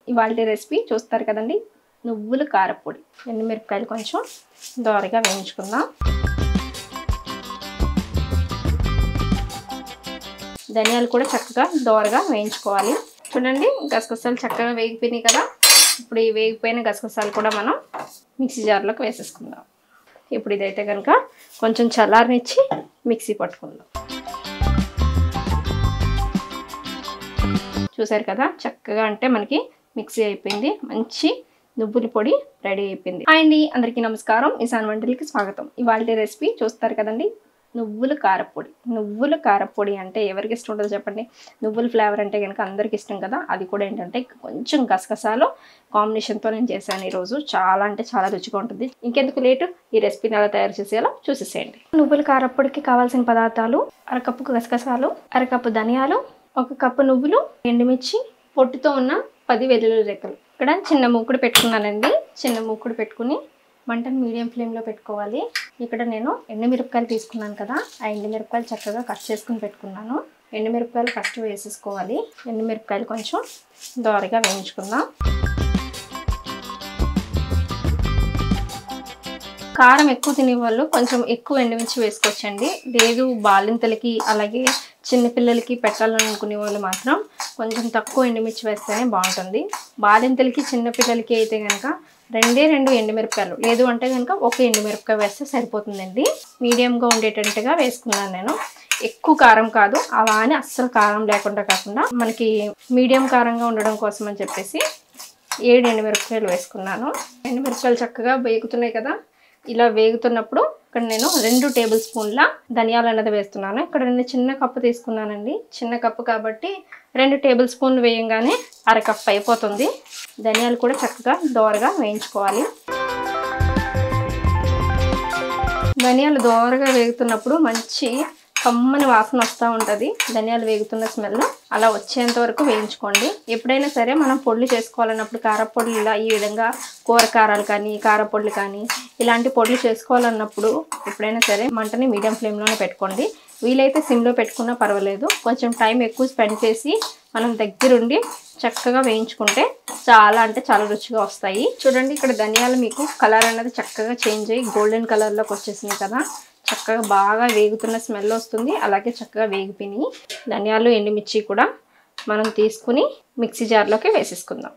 ఇవాల్టి రెసిపీ చూస్తారు కదండి, నువ్వుల కారపొడి. ఎండుమిరపకాయలు కొంచెం దోరగా వేయించుకుందాం. ధనియాలు కూడా చక్కగా దోరగా వేయించుకోవాలి. చూడండి, గసగసాలు చక్కగా వేగిపోయినాయి కదా. ఇప్పుడు ఈ వేగిపోయిన గసగసాలు కూడా మనం మిక్సీ జార్లోకి వేసేసుకుందాం. ఇప్పుడు ఇదైతే కనుక కొంచెం చల్లారనిచ్చి మిక్సీ పట్టుకుందాం. చూసారు కదా, చక్కగా అంటే మనకి మిక్సీ అయిపోయింది. మంచి నువ్వుల పొడి రెడీ అయిపోయింది. అండి, అందరికీ నమస్కారం. ఇసాన్ వంటలకి స్వాగతం. ఇవాళ రెసిపీ చూస్తారు కదండి, నువ్వుల కారపొడి. నువ్వుల కారపొడి అంటే ఎవరికి ఇష్టం ఉంటుందో చెప్పండి. నువ్వుల ఫ్లేవర్ అంటే కనుక అందరికి ఇష్టం కదా. అది కూడా ఏంటంటే కొంచెం గసగసాలు కాంబినేషన్తో నేను చేశాను ఈరోజు. చాలా అంటే చాలా రుచిగా ఉంటుంది. ఇంకెందుకు లేటు, ఈ రెసిపీని ఎలా తయారు చేసేయాలో చూసేసేయండి. నువ్వుల కారపొడికి కావాల్సిన పదార్థాలు: అరకప్పు గసగసాలు, అరకప్పు ధనియాలు, 1 కప్పు నువ్వులు, ఎండుమిర్చి, పొట్టుతో ఉన్న 10 వెల్లుల్లి రెక్కలు. ఇక్కడ చిన్న మూకుడు పెట్టుకున్నానండి. చిన్న మూకుడు పెట్టుకుని మంటను మీడియం ఫ్లేమ్లో పెట్టుకోవాలి. ఇక్కడ నేను ఎండుమిరపకాయలు తీసుకున్నాను కదా, ఆ ఎండుమిరపకాయలు చక్కగా కట్ చేసుకుని పెట్టుకున్నాను. ఎండుమిరపకాయలు ఫస్ట్ వేసేసుకోవాలి. ఎండుమిరపకాయలు కొంచెం దోరగా వేయించుకుందాం. కారం ఎక్కువ తినే వాళ్ళు కొంచెం ఎక్కువ ఎండుమిర్చి వేసుకోవచ్చండి. లేదు బాలింతలకి అలాగే చిన్నపిల్లలకి పెట్టాలనుకునే వాళ్ళు మాత్రం కొంచెం తక్కువ ఎండుమిర్చి వేస్తేనే బాగుంటుంది. బాలింతలకి చిన్నపిల్లలకి అయితే కనుక 2 ఎండుమిరపకాయలు, లేదు అంటే కనుక 1 ఎండుమిరపకాయ వేస్తే సరిపోతుందండి. మీడియంగా ఉండేటట్టుగా వేసుకున్నాను నేను. ఎక్కువ కారం కాదు, అలా అని అస్సలు కారం లేకుండా కాకుండా మనకి మీడియం కారంగా ఉండడం కోసం అని చెప్పేసి 7 ఎండుమిరపకాయలు వేసుకున్నాను. ఎండుమిరపకాయలు చక్కగా వేగుతున్నాయి కదా. ఇలా వేగుతున్నప్పుడు ఇక్కడ నేను 2 టేబుల్ స్పూన్ల ధనియాలు అన్నది వేస్తున్నాను. ఇక్కడ నేను చిన్న కప్పు తీసుకున్నానండి. చిన్న కప్పు కాబట్టి 2 టేబుల్ స్పూన్లు వేయంగానే అరకప్పు అయిపోతుంది. ధనియాలు కూడా చక్కగా దోరగా వేయించుకోవాలి. ధనియాలు దోరగా వేగుతున్నప్పుడు మంచి కమ్మని వాసన వస్తూ ఉంటుంది. ధనియాలు వేగుతున్న స్మెల్ అలా వచ్చేంత వరకు వేయించుకోండి. ఎప్పుడైనా సరే మనం పొడులు చేసుకోవాలన్నప్పుడు కారపొడులు ఇలా ఈ విధంగా కూర కారాలు కానీ కారపొడులు కానీ ఇలాంటి పొడులు చేసుకోవాలన్నప్పుడు ఎప్పుడైనా సరే మంటని మీడియం ఫ్లేమ్లోనే పెట్టుకోండి. వీలైతే సిమ్లో పెట్టుకున్నా పర్వాలేదు. కొంచెం టైం ఎక్కువ స్పెండ్ చేసి మనం దగ్గరుండి చక్కగా వేయించుకుంటే చాలా అంటే చాలా రుచిగా వస్తాయి. చూడండి, ఇక్కడ ధనియాలు మీకు కలర్ అనేది చక్కగా చేంజ్ అయ్యి గోల్డెన్ కలర్లోకి వచ్చేసింది కదా. చక్కగా బాగా వేగుతున్న స్మెల్ వస్తుంది. అలాగే చక్కగా వేగిపోయినాయి. ధనియాలు ఎండుమిర్చి కూడా మనం తీసుకుని మిక్సీ జార్లోకి వేసేసుకుందాం.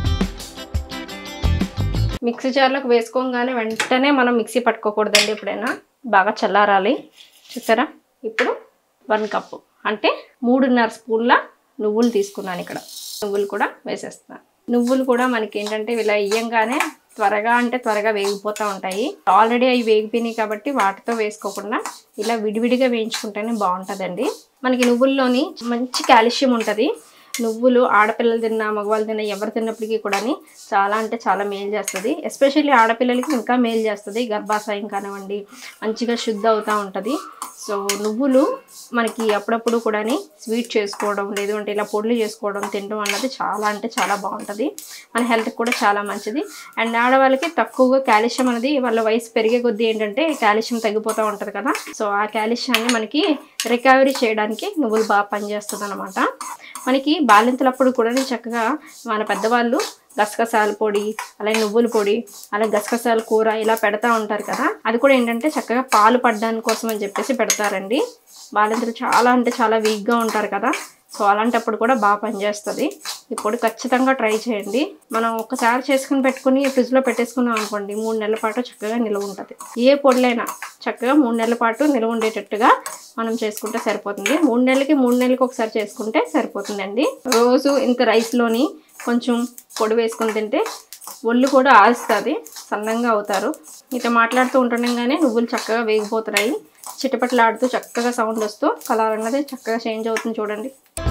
మిక్సీ జార్లోకి వేసుకోగానే వెంటనే మనం మిక్సీ పట్టుకోకూడదండి. ఎప్పుడైనా బాగా చల్లారాలి. చూసారా, ఇప్పుడు 1 కప్పు అంటే 3.5 స్పూన్ల నువ్వులు తీసుకున్నాను. ఇక్కడ నువ్వులు కూడా వేసేస్తున్నాను. నువ్వులు కూడా మనకి ఏంటంటే ఇలా వేయంగానే త్వరగా వేగిపోతూ ఉంటాయి. ఆల్రెడీ అవి వేగిపోయినాయి కాబట్టి వాటితో వేసుకోకుండా ఇలా విడివిడిగా వేయించుకుంటేనే బాగుంటుందండి. మనకి నువ్వుల్లోని మంచి కాల్షియం ఉంటుంది. నువ్వులు ఆడపిల్లలు తిన్నా మగవాళ్ళు తిన్నా ఎవరు తిన్నప్పటికీ కూడా చాలా అంటే చాలా మేలు చేస్తుంది. ఎస్పెషల్లీ ఆడపిల్లలకి ఇంకా మేలు చేస్తుంది. గర్భాశయం కానివ్వండి మంచిగా శుద్ధి అవుతూ ఉంటుంది. సో నువ్వులు మనకి అప్పుడప్పుడు కూడా స్వీట్ చేసుకోవడం, లేదు అంటే ఇలా పొడులు చేసుకోవడం తినడం అన్నది చాలా అంటే చాలా బాగుంటుంది. మన హెల్త్కి కూడా చాలా మంచిది. అండ్ ఆడవాళ్ళకి తక్కువగా కాల్షియం అనేది వాళ్ళ వయసు పెరిగే కొద్దీ ఏంటంటే కాల్షియం తగ్గిపోతూ ఉంటుంది కదా. సో ఆ కాల్షియాన్ని మనకి రికవరీ చేయడానికి నువ్వులు బాగా పనిచేస్తుంది అనమాట. మనకి బాలింతలప్పుడు కూడా చక్కగా మన పెద్దవాళ్ళు గసగసాల పొడి, అలాగే నువ్వుల పొడి, అలాగే గసగసాల కూర ఇలా పెడతా ఉంటారు కదా. అది కూడా ఏంటంటే చక్కగా పాలు పడడానికి కోసం అని చెప్పేసి పెడతారండి. బాలింతలు చాలా అంటే చాలా వీక్గా ఉంటారు కదా. సో అలాంటప్పుడు కూడా బాగా పనిచేస్తుంది. ఈ పొడి ఖచ్చితంగా ట్రై చేయండి. మనం ఒకసారి చేసుకుని పెట్టుకుని ఫ్రిడ్జ్లో పెట్టేసుకున్నాం అనుకోండి, 3 నెలల పాటు చక్కగా నిల్వ ఉంటుంది. ఏ పొడిలైనా చక్కగా 3 నెలల పాటు నిల్వ ఉండేటట్టుగా మనం చేసుకుంటే సరిపోతుంది. 3 నెలలకి ఒకసారి చేసుకుంటే సరిపోతుందండి. రోజు ఇంత రైస్లోని కొంచెం పొడి వేసుకొని తింటే ఒళ్ళు కూడా ఆలుస్తుంది, సన్నంగా అవుతారు. ఇట్లా మాట్లాడుతూ ఉంటుండగానే నువ్వులు చక్కగా వేగిపోతున్నాయి. చిటపట్లాడుతూ చక్కగా సౌండ్ వస్తూ కలర్ అన్నది చక్కగా చేంజ్ అవుతుంది. చూడండి,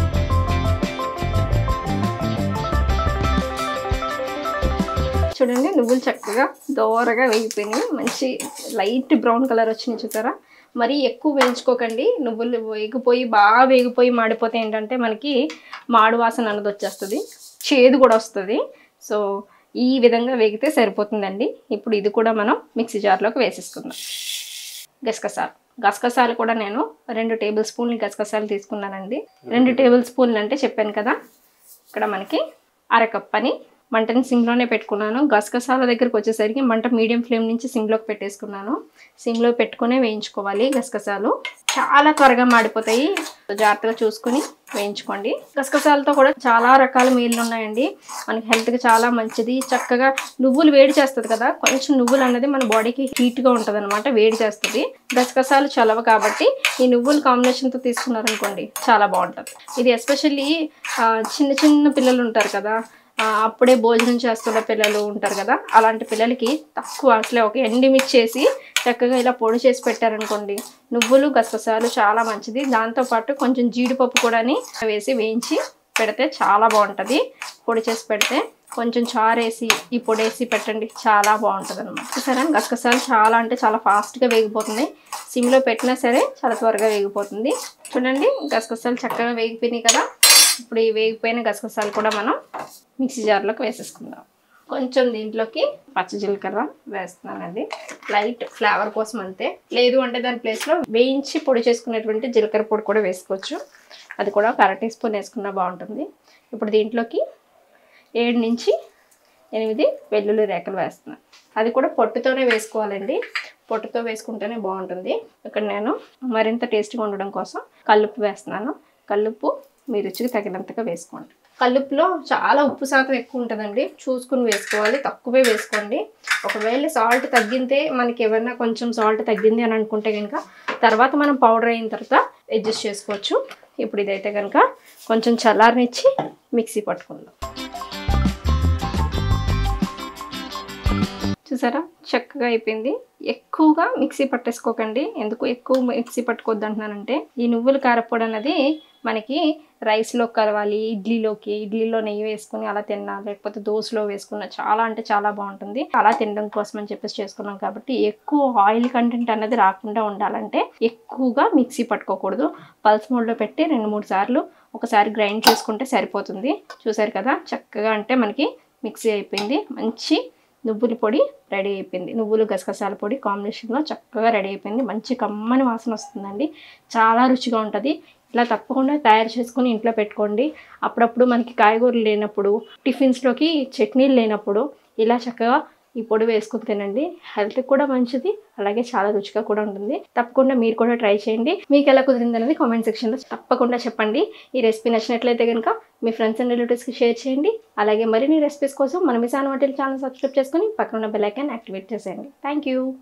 చూడండి నువ్వులు చక్కగా దోరగా వేగిపోయినాయి. మంచి లైట్ బ్రౌన్ కలర్ వచ్చినాయి. చూసారా, మరీ ఎక్కువ వేయించుకోకండి. నువ్వులు బాగా వేగిపోయి మాడిపోతే ఏంటంటే మనకి మాడు వాసన అన్నది వచ్చేస్తుంది, చేదు కూడా వస్తుంది. సో ఈ విధంగా వేగితే సరిపోతుందండి. ఇప్పుడు ఇది కూడా మనం మిక్సీ జార్లోకి వేసేసుకుందాం. గసగసాలు కూడా నేను 2 టేబుల్ స్పూన్లు గసగసాలు తీసుకున్నానండి. 2 టేబుల్ స్పూన్లు అంటే చెప్పాను కదా, ఇక్కడ మనకి అరకప్ అని మంటని సిమ్లోనే పెట్టుకున్నాను. గసగసాల దగ్గరికి వచ్చేసరికి మంట మీడియం ఫ్లేమ్ నుంచి సిమ్లోకి పెట్టేసుకున్నాను. సిమ్లో పెట్టుకునే వేయించుకోవాలి. గసగసాలు చాలా త్వరగా మాడిపోతాయి, జాగ్రత్తగా చూసుకుని వేయించుకోండి. గసగసాలతో కూడా చాలా రకాల మీల్లు ఉన్నాయండి. మనకి హెల్త్కి చాలా మంచిది. చక్కగా నువ్వులు వేడి చేస్తుంది కదా, కొంచెం నువ్వులు అన్నది మన బాడీకి హీట్గా ఉంటుంది అనమాట, వేడి చేస్తుంది. గసగసాలు చలవ కాబట్టి ఈ నువ్వులు కాంబినేషన్తో తీసుకున్నారనుకోండి చాలా బాగుంటుంది. ఇది ఎస్పెషల్లీ చిన్న చిన్న పిల్లలు ఉంటారు కదా, అప్పుడే భోజనం చేస్తున్న పిల్లలు ఉంటారు కదా, అలాంటి పిల్లలకి తక్కువ అసలే ఒక ఎండిమిక్స్ చేసి చక్కగా ఇలా పొడి చేసి పెట్టారనుకోండి, నువ్వులు గసగసాలు చాలా మంచిది. దాంతోపాటు కొంచెం జీడిపప్పు కూడా వేసి వేయించి పెడితే చాలా బాగుంటుంది. పొడి చేసి పెడితే కొంచెం చారేసి ఈ పొడి వేసి పెట్టండి, చాలా బాగుంటుంది అనమాట. సరే, గసగసాలు చాలా అంటే చాలా ఫాస్ట్గా వేగిపోతుంది. సిమ్లో పెట్టినా సరే చాలా త్వరగా వేగిపోతుంది. చూడండి, గసగసాలు చక్కగా వేగిపోయినాయి కదా. ఇప్పుడు ఈ వేగిపోయిన గసగసాలు కూడా మనం మిక్సీ జార్లోకి వేసేసుకుందాం. కొంచెం దీంట్లోకి పచ్చ జీలకర్ర వేస్తున్నానండి, లైట్ ఫ్లేవర్ కోసం అంతే. లేదు అంటే దాని ప్లేస్లో వేయించి పొడి చేసుకునేటువంటి జీలకర్ర పొడి కూడా వేసుకోవచ్చు, అది కూడా ఒక 1/2 టీ స్పూన్ వేసుకున్నా బాగుంటుంది. ఇప్పుడు దీంట్లోకి 7 నుంచి 8 వెల్లుల్లి రేఖలు వేస్తున్నాను. అది కూడా పొట్టుతోనే వేసుకోవాలండి, పొట్టుతో వేసుకుంటేనే బాగుంటుంది. ఇక్కడ నేను మరింత టేస్టీగా ఉండడం కోసం కల్లుప్పు వేస్తున్నాను. కల్లుప్పు మీ రుచికి తగినంతగా వేసుకోండి. కల్లుప్పులో చాలా ఉప్పు శాతం ఎక్కువ ఉంటుందండి, చూసుకుని వేసుకోవాలి, తక్కువే వేసుకోండి. ఒకవేళ సాల్ట్ తగ్గితే మనకి ఏమన్నా కొంచెం సాల్ట్ తగ్గింది అని అనుకుంటే కనుక తర్వాత మనం పౌడర్ అయిన తర్వాత అడ్జస్ట్ చేసుకోవచ్చు. ఇప్పుడు ఇదైతే కనుక కొంచెం చల్లారనిచ్చి మిక్సీ పట్టుకుందాం. చూసారా, చక్కగా అయిపోయింది. ఎక్కువగా మిక్సీ పట్టేసుకోకండి. ఎందుకు ఎక్కువ మిక్సీ పట్టుకోవద్దు అంటున్నానంటే, ఈ నువ్వుల కారపొడి అన్నది మనకి రైస్లో కలవాలి, ఇడ్లీలో నెయ్యి వేసుకుని అలా తిన్నా, లేకపోతే దోశలో వేసుకున్నా చాలా అంటే చాలా బాగుంటుంది. అలా తినడం కోసం అని చెప్పేసి చేసుకున్నాం కాబట్టి ఎక్కువ ఆయిల్ కంటెంట్ అన్నది రాకుండా ఉండాలంటే ఎక్కువగా మిక్సీ పట్టుకోకూడదు. పల్స్ మోడ్లో పెట్టి 2-3 సార్లు ఒకసారి గ్రైండ్ చేసుకుంటే సరిపోతుంది. చూసారు కదా, చక్కగా అంటే మనకి మిక్సీ అయిపోయింది. మంచి నువ్వుల పొడి రెడీ అయిపోయింది. నువ్వులు గసగసాల పొడి కాంబినేషన్లో చక్కగా రెడీ అయిపోయింది. మంచి కమ్మని వాసన వస్తుందండి, చాలా రుచిగా ఉంటుంది. ఇలా తప్పకుండా తయారు చేసుకుని ఇంట్లో పెట్టుకోండి. అప్పుడప్పుడు మనకి కాయగూరలు లేనప్పుడు, టిఫిన్స్లోకి చట్నీలు లేనప్పుడు ఇలా చక్కగా ఈ పొడి వేసుకుని తినండి. హెల్త్కి కూడా మంచిది, అలాగే చాలా రుచిగా కూడా ఉంటుంది. తప్పకుండా మీరు కూడా ట్రై చేయండి. మీకు ఎలా కుదిరింది అనేది కామెంట్ సెక్షన్లో తప్పకుండా చెప్పండి. ఈ రెసిపీ నచ్చినట్లయితే కనుక మీ ఫ్రెండ్స్ అండ్ రిలేటివ్స్కి షేర్ చేయండి. అలాగే మరిన్ని రెసిపీస్ కోసం మన మిసాన్ వంటలు ఛానల్ సబ్స్క్రైబ్ చేసుకుని పక్కన ఉన్న బెల్ ఐకాన్ యాక్టివేట్ చేసేయండి. Thank you.